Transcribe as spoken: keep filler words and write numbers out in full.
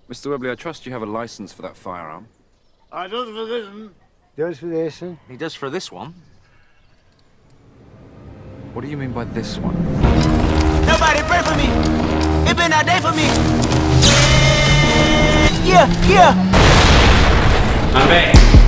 Mister Webley, I trust you have a license for that firearm. I does for this one. Does for this one. He does for this one. What do you mean by this one? Nobody pray for me. It been a day for me. Yeah, yeah. I'm back.